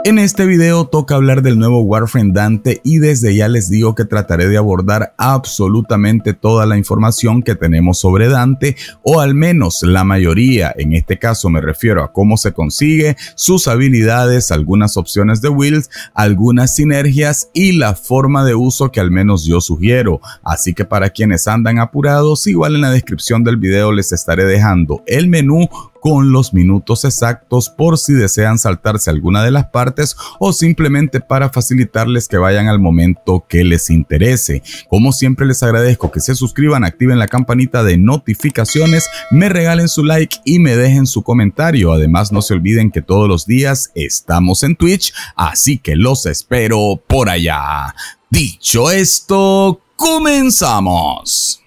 En este video toca hablar del nuevo Warframe Dante y desde ya les digo que trataré de abordar absolutamente toda la información que tenemos sobre Dante, o al menos la mayoría. En este caso me refiero a cómo se consigue, sus habilidades, algunas opciones de builds, algunas sinergias y la forma de uso que al menos yo sugiero. Así que para quienes andan apurados, igual en la descripción del video les estaré dejando el menú con los minutos exactos por si desean saltarse alguna de las partes o simplemente para facilitarles que vayan al momento que les interese. Como siempre les agradezco que se suscriban, activen la campanita de notificaciones, me regalen su like y me dejen su comentario. Además no se olviden que todos los días estamos en Twitch, así que los espero por allá. Dicho esto, comenzamos.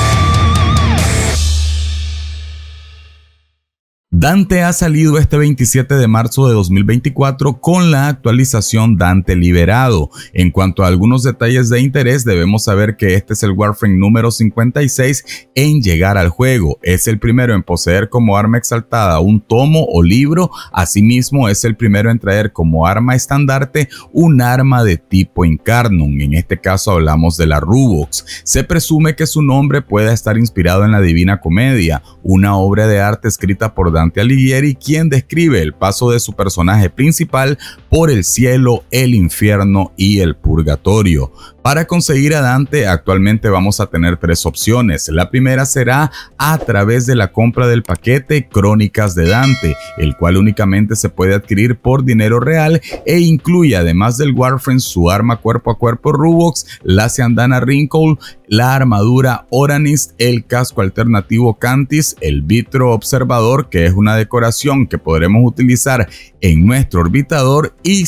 Dante ha salido este 27 de marzo de 2024 con la actualización Dante Liberado. En cuanto a algunos detalles de interés, debemos saber que este es el Warframe número 56 en llegar al juego. Es el primero en poseer como arma exaltada un tomo o libro. Asimismo, es el primero en traer como arma estandarte un arma de tipo Incarnum. En este caso hablamos de la Rubox. Se presume que su nombre pueda estar inspirado en la Divina Comedia, una obra de arte escrita por Dante Alighieri, quien describe el paso de su personaje principal por el cielo, el infierno y el purgatorio. Para conseguir a Dante actualmente vamos a tener tres opciones. La primera será a través de la compra del paquete Crónicas de Dante, el cual únicamente se puede adquirir por dinero real e incluye además del Warframe su arma cuerpo a cuerpo Rubox, la Seandana Wrinkle, la armadura Oranist, el casco alternativo Cantis, el vitro observador que es una decoración que podremos utilizar en nuestro orbitador y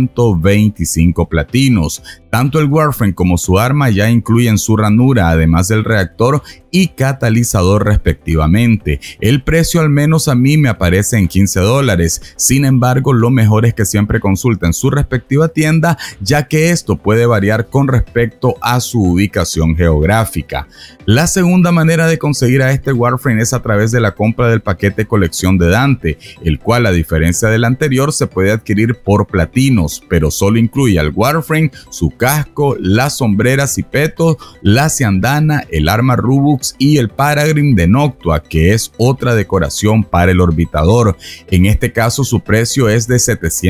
125 platinos. Tanto el Warframe como su arma ya incluyen su ranura, además del reactor y catalizador respectivamente. El precio al menos a mí me aparece en $15. Sin embargo, lo mejor es que siempre consulten su respectiva tienda, ya que esto puede variar con respecto a su ubicación geográfica. La segunda manera de conseguir a este Warframe es a través de la compra del paquete colección de Dante, el cual a diferencia del anterior se puede adquirir por platinos, pero solo incluye al Warframe, su casco, las sombreras y petos, la Seandana, el arma Rubox y el Paragrim de Noctua, que es otra decoración para el orbitador. En este caso su precio es de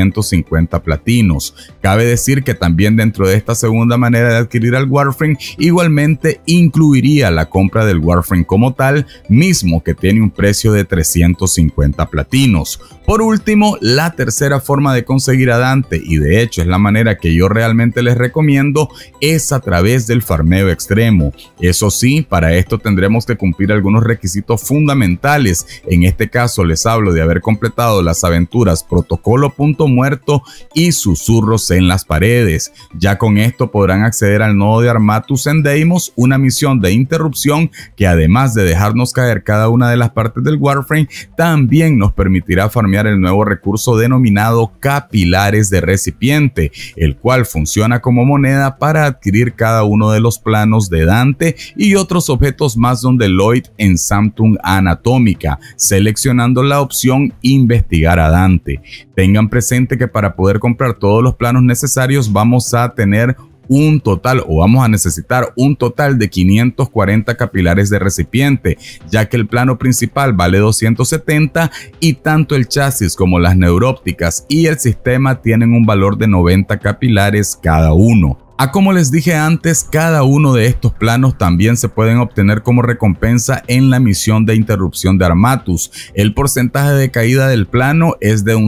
750 platinos. Cabe decir que también dentro de esta segunda manera de adquirir al Warframe igualmente incluiría la compra del Warframe como tal, mismo que tiene un precio de 350 platinos. Por último, la tercera forma de conseguir a Dante, y de hecho es la manera que yo realmente les recomiendo, es a través del farmeo extremo. Eso sí, para esto tendremos que cumplir algunos requisitos fundamentales. En este caso les hablo de haber completado las aventuras Protocolo Punto Muerto y Susurros en las Paredes. Ya con esto podrán acceder al nodo de Armatus en Deimos, una misión de interrupción que además de dejarnos caer cada una de las partes del Warframe, también nos permitirá farmear el nuevo recurso denominado Capilares de Recipiente, el cual funciona como moneda para adquirir cada uno de los planos de Dante y otros objetos más donde Lloyd en Sanctum Anatómica, seleccionando la opción Investigar a Dante. Tengan presente que para poder comprar todos los planos necesarios vamos a tener vamos a necesitar un total de 540 capilares de recipiente, ya que el plano principal vale 270 y tanto el chasis como las neurópticas y el sistema tienen un valor de 90 capilares cada uno. Como les dije antes, cada uno de estos planos también se pueden obtener como recompensa en la misión de interrupción de Armatus. El porcentaje de caída del plano es de un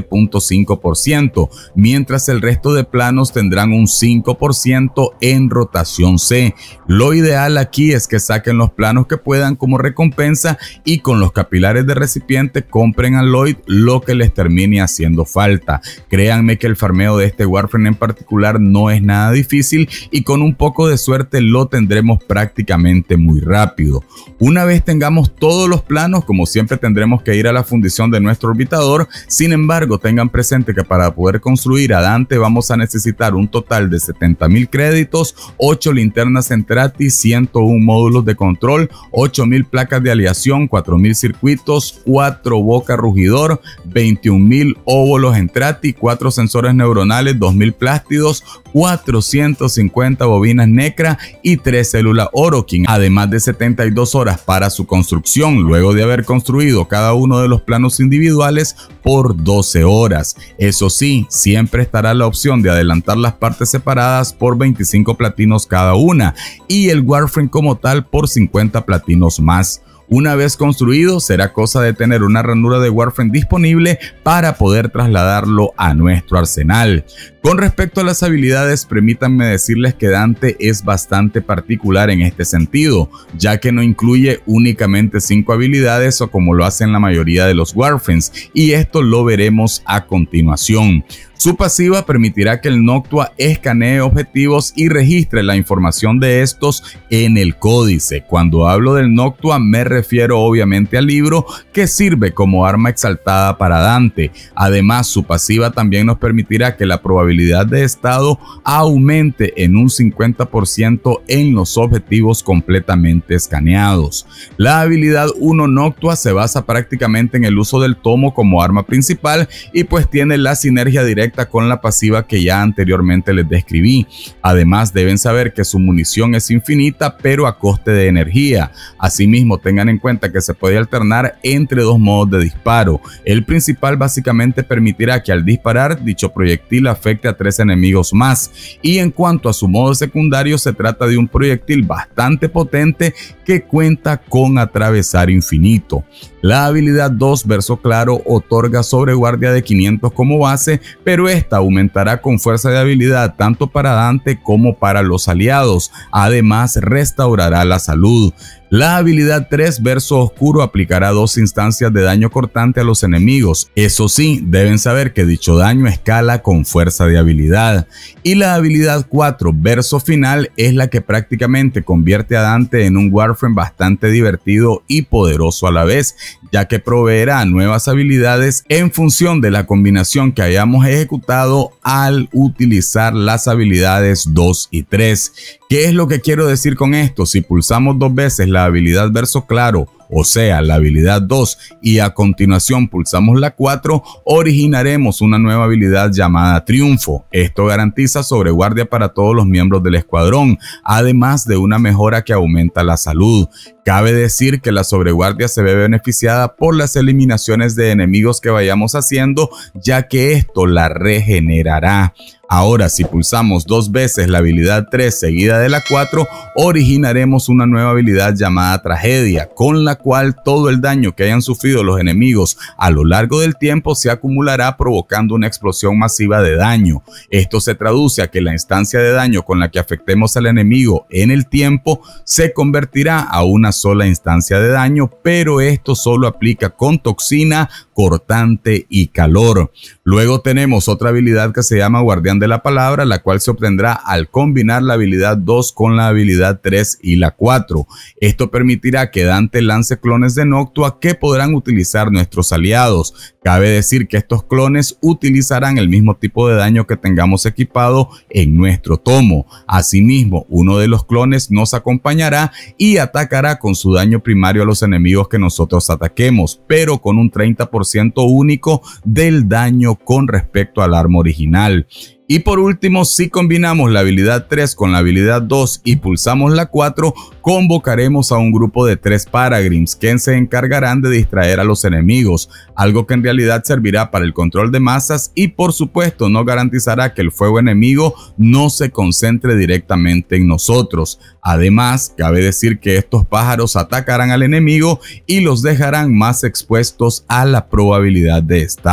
7.5%, mientras el resto de planos tendrán un 5% en rotación C. Lo ideal aquí es que saquen los planos que puedan como recompensa y con los capilares de recipiente compren a Lloyd lo que les termine haciendo falta. Créanme que el farmeo de este Warframe en particular no es nada difícil y con un poco de suerte lo tendremos prácticamente muy rápido. Una vez tengamos todos los planos, como siempre tendremos que ir a la fundición de nuestro orbitador. Sin embargo, tengan presente que para poder construir a Dante vamos a necesitar un total de 70,000 créditos, 8 linternas Entrati, 101 módulos de control, 8,000 placas de aleación, 4,000 circuitos, 4 boca rugidor, 21,000 óvulos Entrati, 4 sensores neuronales, 2,000 plástidos, 450 bobinas Necra y 3 células Orokin, además de 72 horas para su construcción, luego de haber construido cada uno de los planos individuales por 12 horas. Eso sí, siempre estará la opción de adelantar las partes separadas por 25 platinos cada una y el Warframe como tal por 50 platinos más. Una vez construido, será cosa de tener una ranura de Warframe disponible para poder trasladarlo a nuestro arsenal. Con respecto a las habilidades, permítanme decirles que Dante es bastante particular en este sentido, ya que no incluye únicamente 5 habilidades o como lo hacen la mayoría de los Warframes, y esto lo veremos a continuación. Su pasiva permitirá que el Noctua escanee objetivos y registre la información de estos en el códice. Cuando hablo del Noctua me refiero obviamente al libro que sirve como arma exaltada para Dante. Además, su pasiva también nos permitirá que la probabilidad de estado aumente en un 50% en los objetivos completamente escaneados. La habilidad 1 Noctua se basa prácticamente en el uso del tomo como arma principal y pues tiene la sinergia directa con la pasiva que ya anteriormente les describí. Además, deben saber que su munición es infinita pero a coste de energía. Asimismo, tengan en cuenta que se puede alternar entre 2 modos de disparo. El principal básicamente permitirá que al disparar dicho proyectil afecte a 3 enemigos más, y en cuanto a su modo secundario, se trata de un proyectil bastante potente que cuenta con atravesar infinito. La habilidad 2 Verso Claro otorga sobreguardia de 500 como base, pero esta aumentará con fuerza de habilidad tanto para Dante como para los aliados. Además, restaurará la salud. La habilidad 3 Verso Oscuro aplicará 2 instancias de daño cortante a los enemigos. Eso sí, deben saber que dicho daño escala con fuerza de habilidad. Y la habilidad 4 Verso Final es la que prácticamente convierte a Dante en un Warframe bastante divertido y poderoso a la vez, ya que proveerá nuevas habilidades en función de la combinación que hayamos ejecutado al utilizar las habilidades 2 y 3. ¿Qué es lo que quiero decir con esto? Si pulsamos 2 veces la habilidad Verso Claro, o sea, la habilidad 2, y a continuación pulsamos la 4, originaremos una nueva habilidad llamada Triunfo. Esto garantiza sobreguardia para todos los miembros del escuadrón, además de una mejora que aumenta la salud. Cabe decir que la sobreguardia se ve beneficiada por las eliminaciones de enemigos que vayamos haciendo, ya que esto la regenerará. Ahora, si pulsamos 2 veces la habilidad 3 seguida de la 4, originaremos una nueva habilidad llamada Tragedia, con la cual todo el daño que hayan sufrido los enemigos a lo largo del tiempo se acumulará, provocando una explosión masiva de daño. Esto se traduce a que la instancia de daño con la que afectemos al enemigo en el tiempo se convertirá a una sola instancia de daño, pero esto solo aplica con toxina, cortante y calor. Luego tenemos otra habilidad que se llama Guardián de la Palabra, la cual se obtendrá al combinar la habilidad 2 con la habilidad 3 y la 4. Esto permitirá que Dante lance clones de Noctua que podrán utilizar nuestros aliados. Cabe decir que estos clones utilizarán el mismo tipo de daño que tengamos equipado en nuestro tomo. Asimismo, uno de los clones nos acompañará y atacará con su daño primario a los enemigos que nosotros ataquemos, pero con un 30% único del daño con respecto al arma original. Y por último, si combinamos la habilidad 3 con la habilidad 2 y pulsamos la 4, convocaremos a un grupo de 3 Paragrims que se encargarán de distraer a los enemigos, algo que en realidad servirá para el control de masas y por supuesto no garantizará que el fuego enemigo no se concentre directamente en nosotros. Además, cabe decir que estos pájaros atacarán al enemigo y los dejarán más expuestos a la probabilidad de estado.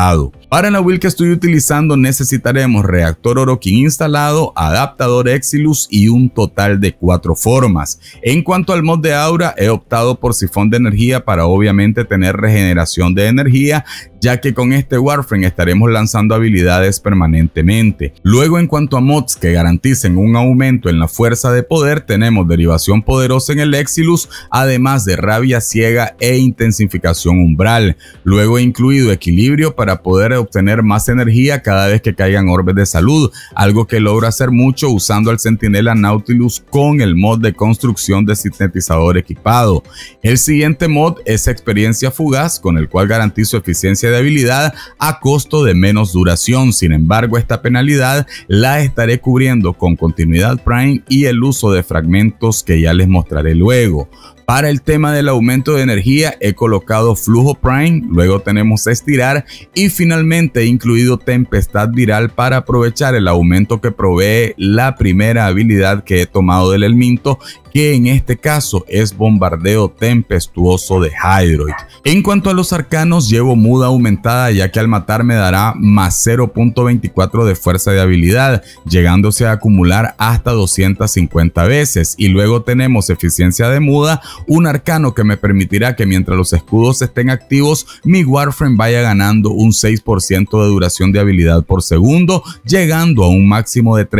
Para la build que estoy utilizando necesitaremos reactor Orokin instalado, adaptador Exilus y un total de 4 formas. En cuanto al mod de aura, he optado por sifón de energía para obviamente tener regeneración de energía, ya que con este Warframe estaremos lanzando habilidades permanentemente. Luego, en cuanto a mods que garanticen un aumento en la fuerza de poder, tenemos derivación poderosa en el Exilus, además de rabia ciega e intensificación umbral. Luego he incluido equilibrio para poder obtener más energía cada vez que caigan orbes de salud, algo que logro hacer mucho usando al Centinela Nautilus con el mod de construcción de sintetizador equipado. El siguiente mod es experiencia fugaz, con el cual garantizo eficiencia de habilidad a costo de menos duración. Sin embargo, esta penalidad la estaré cubriendo con continuidad Prime y el uso de fragmentos que ya les mostraré luego. Para el tema del aumento de energía he colocado flujo Prime, luego tenemos estirar y finalmente he incluido tempestad viral para aprovechar el aumento que provee la primera habilidad que he tomado del Elminto, que en este caso es bombardeo tempestuoso de Hydroid. En cuanto a los arcanos, llevo muda aumentada, ya que al matar me dará más 0.24 de fuerza de habilidad, llegándose a acumular hasta 250 veces. Y luego tenemos eficiencia de muda, un arcano que me permitirá que mientras los escudos estén activos, mi Warframe vaya ganando un 6% de duración de habilidad por segundo, llegando a un máximo de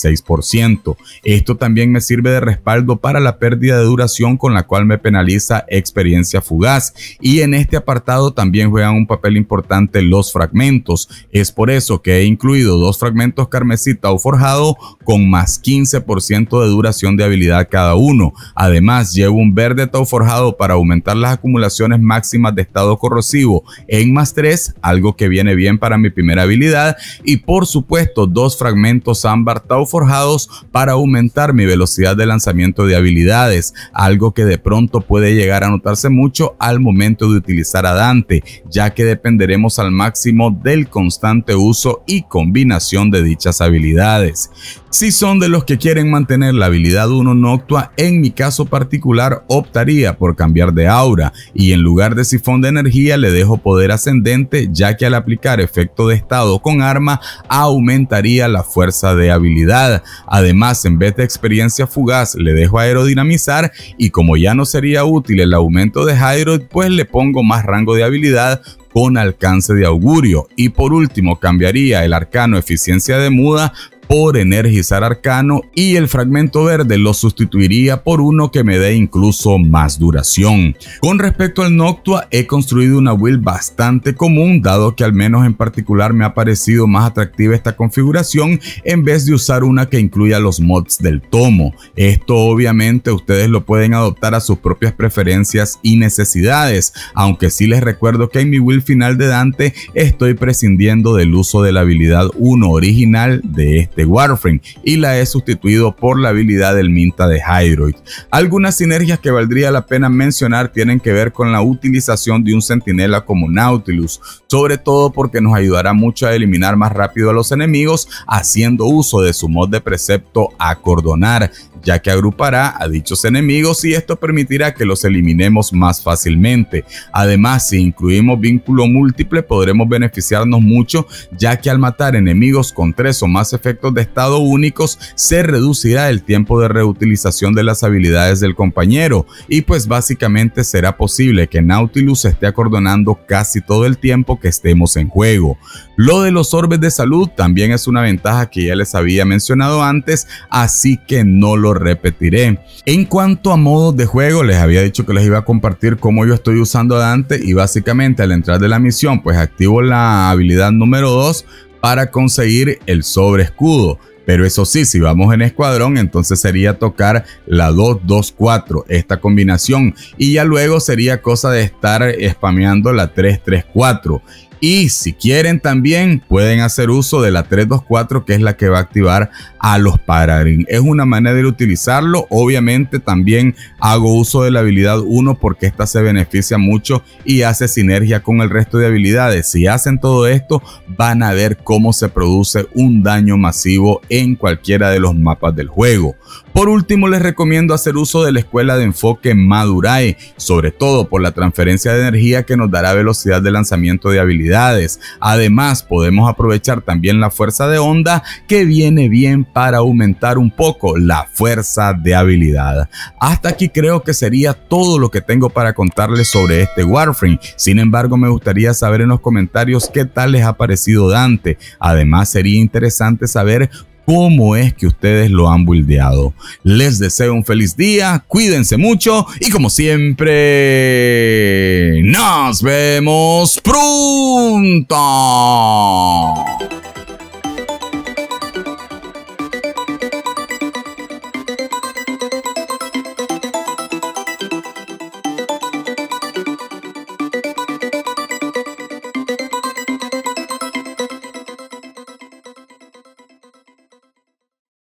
36%. Esto también me sirve de respaldo para la pérdida de duración, con la cual me penaliza experiencia fugaz, y en este apartado también juegan un papel importante los fragmentos. Es por eso que he incluido 2 fragmentos carmesí Tau forjado con más 15% de duración de habilidad cada uno. Además, llevo un verde Tau forjado para aumentar las acumulaciones máximas de estado corrosivo en más 3, algo que viene bien para mi primera habilidad, y por supuesto 2 fragmentos ámbar Tau forjados para aumentar mi velocidad de lanzamiento de habilidades, algo que de pronto puede llegar a notarse mucho al momento de utilizar a Dante, ya que dependeremos al máximo del constante uso y combinación de dichas habilidades. Si son de los que quieren mantener la habilidad 1 Noctua, en mi caso particular optaría por cambiar de aura y en lugar de sifón de energía le dejo poder ascendente, ya que al aplicar efecto de estado con arma aumentaría la fuerza de habilidad. Además, en vez de experiencia fugaz le dejo aerodinamizar, y como ya no sería útil el aumento de Hydroid, pues le pongo más rango de habilidad con alcance de augurio. Y por último cambiaría el arcano eficiencia de muda por energizar arcano, y el fragmento verde lo sustituiría por uno que me dé incluso más duración. Con respecto al Noctua, he construido una build bastante común, dado que al menos en particular me ha parecido más atractiva esta configuración en vez de usar una que incluya los mods del tomo. Esto obviamente ustedes lo pueden adoptar a sus propias preferencias y necesidades, aunque sí les recuerdo que en mi build final de Dante estoy prescindiendo del uso de la habilidad 1 original de este Warframe y la he sustituido por la habilidad del Minta de Hydroid. Algunas sinergias que valdría la pena mencionar tienen que ver con la utilización de un centinela como Nautilus, sobre todo porque nos ayudará mucho a eliminar más rápido a los enemigos haciendo uso de su mod de precepto acordonar, ya que agrupará a dichos enemigos y esto permitirá que los eliminemos más fácilmente. Además, si incluimos vínculo múltiple podremos beneficiarnos mucho, ya que al matar enemigos con 3 o más efectos de estado únicos se reducirá el tiempo de reutilización de las habilidades del compañero, y pues básicamente será posible que Nautilus esté acordonando casi todo el tiempo que estemos en juego. Lo de los orbes de salud también es una ventaja que ya les había mencionado antes, así que no lo repetiré. En cuanto a modos de juego, les había dicho que les iba a compartir cómo yo estoy usando a Dante, y básicamente al entrar de la misión pues activo la habilidad número 2 para conseguir el sobre escudo. Pero eso sí, si vamos en escuadrón, entonces sería tocar la 2-2-4, esta combinación, y ya luego sería cosa de estar spameando la 3-3-4. Y si quieren también pueden hacer uso de la 3-2-4, que es la que va a activar a los Paladin. Es una manera de utilizarlo. Obviamente también hago uso de la habilidad 1 porque esta se beneficia mucho y hace sinergia con el resto de habilidades. Si hacen todo esto van a ver cómo se produce un daño masivo en cualquiera de los mapas del juego. Por último, les recomiendo hacer uso de la escuela de enfoque Madurai, sobre todo por la transferencia de energía que nos dará velocidad de lanzamiento de habilidades. habilidades. Además, podemos aprovechar también la fuerza de onda, que viene bien para aumentar un poco la fuerza de habilidad. Hasta aquí creo que sería todo lo que tengo para contarles sobre este Warframe. Sin embargo, me gustaría saber en los comentarios qué tal les ha parecido Dante. Además, sería interesante saber cómo es que ustedes lo han buildeado. Les deseo un feliz día, cuídense mucho y como siempre, nos vemos pronto.